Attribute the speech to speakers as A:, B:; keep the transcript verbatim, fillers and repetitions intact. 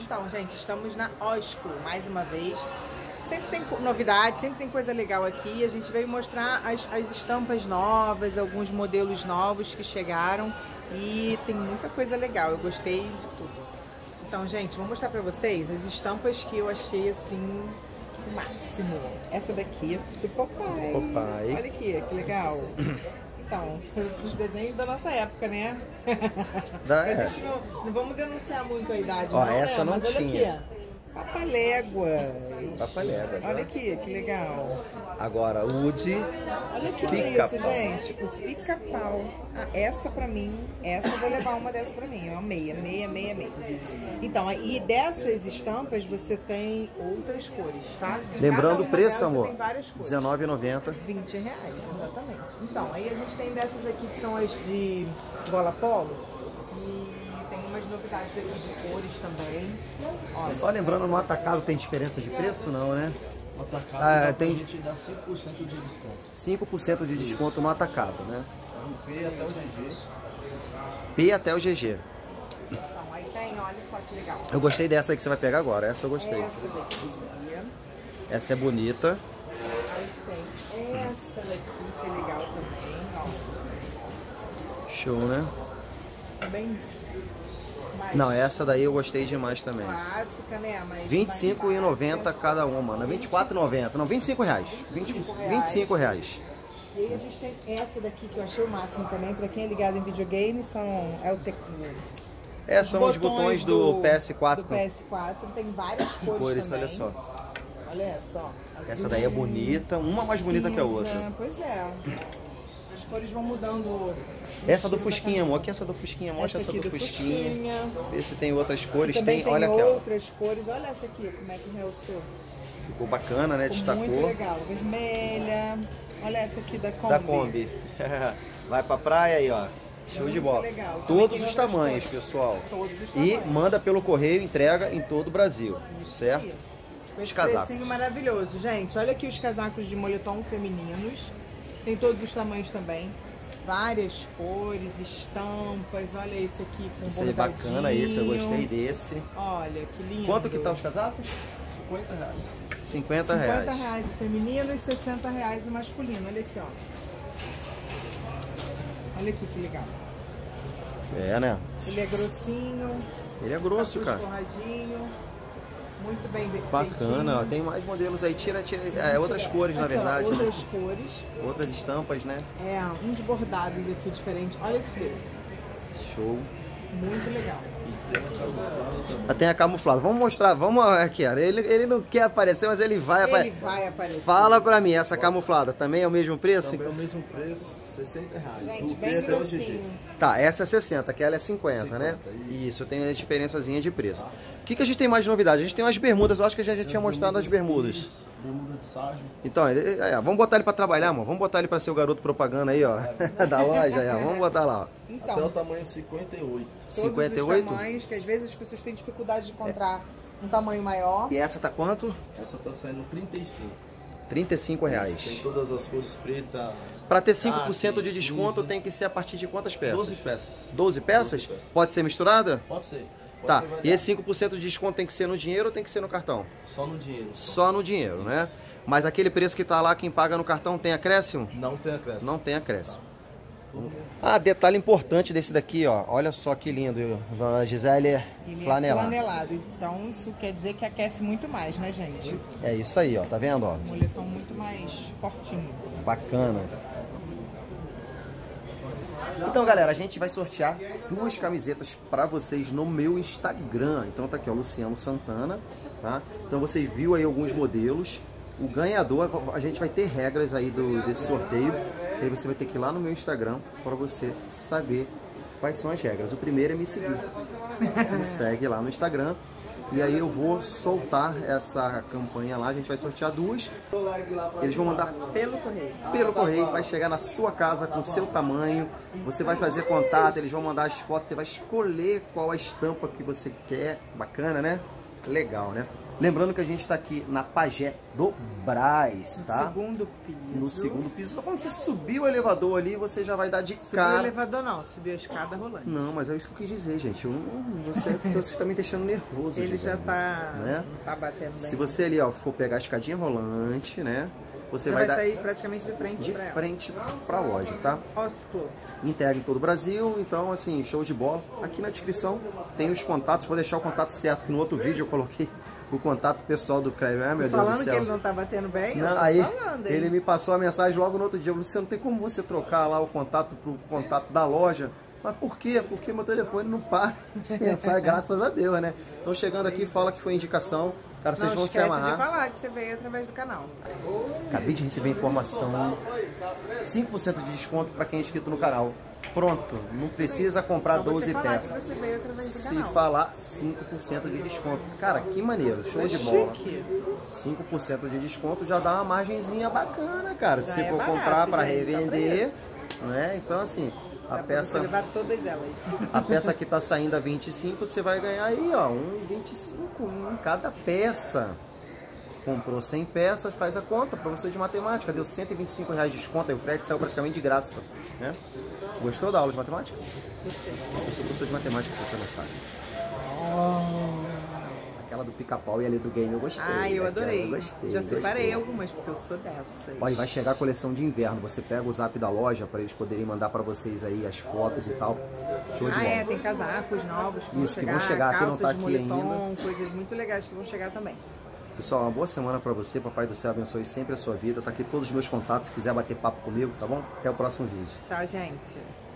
A: Então, gente, estamos na Osco, mais uma vez. Sempre tem novidade, sempre tem coisa legal aqui. A gente veio mostrar as, as estampas novas, alguns modelos novos que chegaram. E tem muita coisa legal, eu gostei de tudo. Então, gente, vou mostrar pra vocês as estampas que eu achei, assim, o máximo. Essa daqui, do Popeye.
B: Popeye.
A: Olha aqui, que legal. Então, os desenhos da nossa época, né?
B: Da
A: a gente não, não vamos denunciar muito a idade,
B: ó,
A: não,
B: essa
A: né?
B: não
A: Mas olha
B: tinha.
A: aqui, Papaléguas.
B: Papaléguas.
A: Olha aqui, que legal.
B: Agora, o Woody.
A: Olha que isso, gente. O pica-pau. Ah, essa pra mim, essa eu vou levar uma dessa pra mim. Eu amei, amei, amei, amei. Então, e dessas estampas você tem outras cores, tá? De
B: Lembrando o preço,
A: delas,
B: amor.
A: tem várias cores.
B: dezenove reais e noventa centavos.
A: vinte reais, exatamente. Então, aí a gente tem dessas aqui que são as de gola polo. E tem umas novidades aqui de cores também. Ó,
B: Só lembrando, no atacado tem diferença de preço? Não, né?
C: No atacado,
B: Ah,
C: ah,
B: tem-
C: a gente dá cinco por cento de desconto.
B: cinco por cento de desconto no atacado, né?
C: Do P até o G G.
B: P até o G G.
A: então, aí tem, olha só que legal.
B: Eu gostei dessa aí que você vai pegar agora. Essa eu gostei.
A: Essa daqui.
B: Essa é bonita.
A: Aí tem essa daqui que é legal também, ó.
B: Show, né?
A: Também mais
B: Não, essa daí eu gostei demais também.
A: clássica, né? Mas
B: vinte e cinco reais e
A: mais
B: noventa
A: básica.
B: cada uma, né? vinte e quatro reais e noventa centavos. Não, vinte e cinco reais. vinte, vinte e cinco reais.
A: E aí a gente tem essa daqui que eu achei o máximo também, pra quem é ligado em videogame, são é o tec...
B: É, são os botões do, P S quatro.
A: Do P S quatro, tem várias cores,
B: Cores,
A: também.
B: olha só.
A: Olha essa, ó.
B: Essa
A: Azul,
B: daí é bonita, uma mais bonita que a outra.
A: cinza, Pois é. As cores vão mudando.
B: Essa do
A: no estilo da
B: Fusquinha, amor.
A: camisa.
B: Aqui essa do Fusquinha. Mostra essa,
A: aqui
B: do, Fusquinha. Vê se tem outras cores.
A: Também
B: Tem,
A: tem
B: olha aqui, ó.
A: outras cores. Olha essa aqui, como é que realçou.
B: Ficou bacana, né?
A: Ficou muito
B: Destacou.
A: legal. Vermelha. Olha essa aqui da Kombi.
B: Da Kombi. Vai pra praia aí, ó. Show de
A: Muito
B: bola.
A: legal. Também
B: Todos
A: tem
B: os
A: outras
B: tamanhos,
A: cores.
B: pessoal.
A: Todos os
B: E
A: tamanhos.
B: manda pelo correio, entrega em todo o Brasil. Certo?
A: Com
B: Os
A: esse
B: casacos.
A: precinho maravilhoso, gente. Olha aqui os casacos de moletom femininos. Tem todos os tamanhos também. Várias cores, estampas. Olha esse aqui com
B: Esse aí
A: bordadinho.
B: bacana, esse eu gostei desse.
A: Olha que lindo.
B: Quanto que tá os casacos?
C: cinquenta reais.
B: cinquenta
A: cinquenta
B: reais.
A: reais o feminino e sessenta reais o masculino. Olha aqui, ó. Olha aqui que legal.
B: É, né?
A: Ele é grossinho.
B: Ele é grosso,
A: capuz
B: cara.
A: forradinho. Muito bem feitinho.
B: Bacana, ó. Tem mais modelos aí. Tira, tira. É, outras cores, na
A: Aqui, ó,
B: verdade.
A: outras cores.
B: Outras estampas, né?
A: É, uns bordados aqui diferentes. Olha esse preto.
B: Show.
A: Muito legal.
B: Tem a camuflada. Vamos mostrar, vamos aqui, ó. Ele, ele não quer aparecer, mas ele vai
A: Ele
B: aparecer.
A: vai aparecer.
B: Fala pra mim, essa camuflada também é o mesmo preço?
C: Também é o mesmo preço, sessenta reais.
A: Gente,
C: Do P
A: bem
C: até o G G.
A: grossinho.
B: Tá, essa é sessenta, aquela é cinquenta, né?
C: cinquenta,
B: Isso, tem a diferençazinha de preço. O que, que a gente tem mais de novidade? A gente tem umas bermudas, eu acho que a gente já tinha mostrado as bermudas.
C: Bermuda de sarja.
B: Então, ele- é, vamos botar ele pra trabalhar, amor. Vamos botar ele pra ser o garoto propaganda aí, ó. Da loja, aí, ó. Vamos botar lá, ó.
A: Então,
C: Até o tamanho cinquenta e oito.
A: todos
B: cinquenta e
A: os
B: oito?
A: tamanhos, que às vezes as pessoas têm dificuldade de encontrar um tamanho maior.
B: E essa tá quanto?
C: Essa tá saindo trinta e cinco.
B: trinta e cinco reais.
C: Tem todas as cores preta.
B: Pra ter cinco por cento
C: Ah,
B: de
C: sim,
B: desconto,
C: sim.
B: tem que ser a partir de quantas peças?
C: doze peças.
B: doze peças?
C: doze peças.
B: Pode ser misturada?
C: Pode ser. Pode
B: Tá,
C: ser
B: e
C: variado.
B: esse cinco por cento de desconto tem que ser no dinheiro ou tem que ser no cartão?
C: Só no dinheiro.
B: Só no dinheiro, né? Mas aquele preço que tá lá, quem paga no cartão tem acréscimo?
C: Não tem acréscimo.
B: Não tem acréscimo. Ah, detalhe importante desse daqui, ó. Olha só que lindo, dona Gisele.
A: Ele
B: Flanelado.
A: é flanelado. Então isso quer dizer que aquece muito mais, né, gente?
B: É isso aí, ó. Tá vendo, ó?
A: Um moletom muito mais fortinho.
B: Bacana. Então, galera, a gente vai sortear duas camisetas pra vocês no meu Instagram. Então tá aqui, ó, Luciano Santana, tá? Então vocês viram aí alguns modelos. O ganhador, a gente vai ter regras aí do, desse sorteio, que aí você vai ter que ir lá no meu Instagram para você saber quais são as regras. O primeiro é me seguir. Me segue lá no Instagram. E aí eu vou soltar essa campanha lá, a gente vai sortear duas. Eles vão mandar
A: Pelo correio.
B: pelo correio, vai chegar na sua casa com o seu tamanho. Você vai fazer contato, eles vão mandar as fotos, você vai escolher qual a estampa que você quer. Bacana, né? Legal, né? Lembrando que a gente está aqui na Pajé do Brás, tá?
A: No segundo piso.
B: No segundo piso. Então, quando você subir o elevador ali, você já vai dar de
A: Subiu
B: cara.
A: o elevador não, subiu a escada rolante.
B: Não, mas é isso que eu quis dizer, gente. Eu não, você, você está me deixando nervoso.
A: Ele
B: Gisele,
A: já tá,
B: né?
A: não tá batendo bem.
B: Se você ali, ó, for pegar a escadinha rolante, né? Você
A: Você
B: vai,
A: vai
B: dar
A: sair praticamente de frente
B: de
A: pra ela.
B: frente pra loja, tá?
A: Osclo.
B: Integra em todo o Brasil, então assim, show de bola. Aqui na descrição tem os contatos, vou deixar o contato certo, que no outro vídeo eu coloquei o contato pessoal do Cleber. Ah, meu Deus do
A: Falando
B: céu.
A: que ele não tá batendo bem?
B: Não,
A: eu tô
B: aí
A: falando, hein?
B: ele me passou a mensagem logo no outro dia. Luciano, tem como você trocar lá o contato pro contato da loja? Mas por quê? Porque meu telefone não para de pensar, graças a Deus, né? Então chegando aqui, fala que foi indicação. Cara, vocês
A: Não
B: vão se
A: esquece
B: amarrar.
A: de falar que você veio através do canal.
B: Acabei de receber informação. cinco por cento de desconto para quem é inscrito no canal. Pronto, não precisa comprar
A: Só
B: doze
A: você falar
B: peças.
A: que você veio através do
B: Se
A: canal.
B: falar cinco por cento de desconto. Cara, que maneiro, show
A: Isso
B: de
A: é
B: bola.
A: chique.
B: cinco por cento de desconto já dá uma margenzinha bacana, cara.
A: Já
B: Se
A: é
B: for
A: barato,
B: comprar para
A: gente, é
B: revender, né? Então assim, a
A: Dá pra você
B: peça
A: levar todas elas.
B: a peça que tá saindo a vinte e cinco, você vai ganhar aí, ó, um vinte e cinco em cada peça. Comprou cem peças, faz a conta, professor de matemática, deu cento e vinte e cinco reais de desconto, aí o frete saiu praticamente de graça, né? Gostou da aula de matemática?
A: Gostei.
B: Eu sou professor de matemática, se você não sabe. Aquela do pica-pau e ali do game eu gostei.
A: Ah, eu
B: aquela
A: adorei.
B: Eu gostei,
A: Já
B: gostei.
A: separei algumas, porque eu sou dessas.
B: Olha, vai chegar a coleção de inverno, você pega o zap da loja para eles poderem mandar para vocês aí as fotos e tal. Show de
A: Ah,
B: bola.
A: é, tem casacos novos que
B: Isso, que
A: vão
B: vão
A: chegar,
B: chegar, que não
A: calças
B: tá
A: de
B: aqui
A: moletom, coisas muito legais que vão chegar também.
B: Pessoal, uma boa semana para você, Papai do Céu abençoe sempre a sua vida. Tá aqui todos os meus contatos, se quiser bater papo comigo, tá bom? Até o próximo vídeo.
A: Tchau, gente.